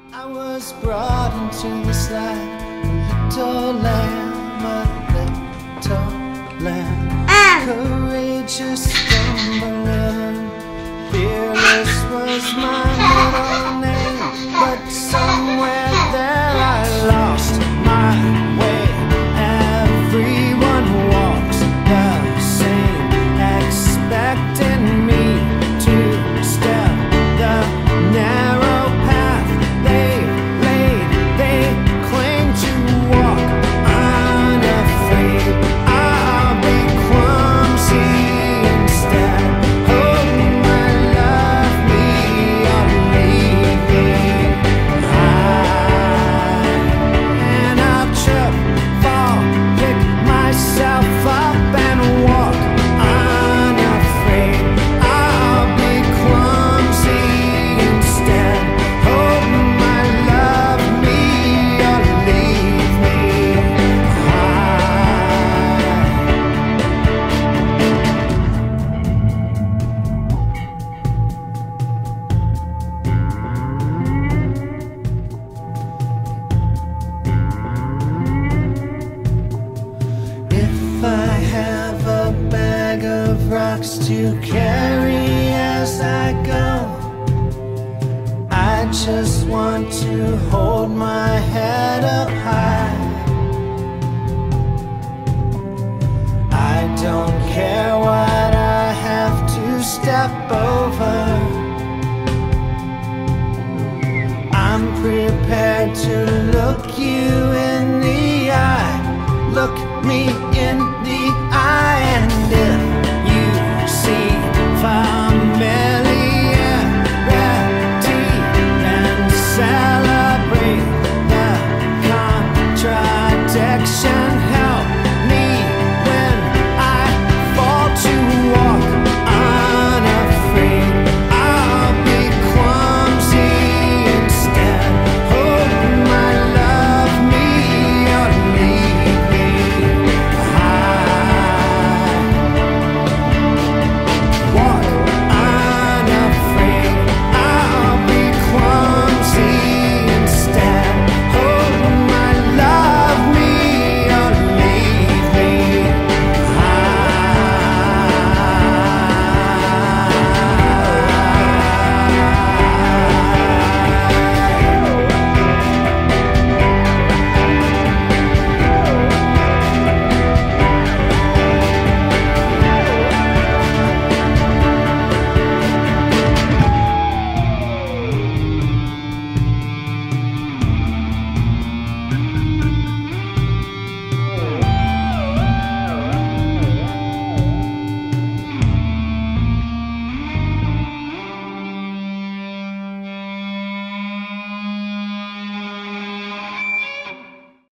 I was brought into this life, a little lamb, a little lamb, courageous, stumbling, fearless was my middle name, but somewhere there I lost my way. Everyone walks the same, expecting me to step the narrow path they've laid. They claim to walk unafraid. I'll be clumsy instead. Hope my love me or leave me high, and I'll trip, fall, pick myself up and walk unafraid. I'll be clumsy instead. Hope my love me or leave me high. If I have a bag of rocks to carry as I go, I just want to hold my head up high. I don't care what I have to step over. I'm prepared to look you in the eye. Look me in the eye and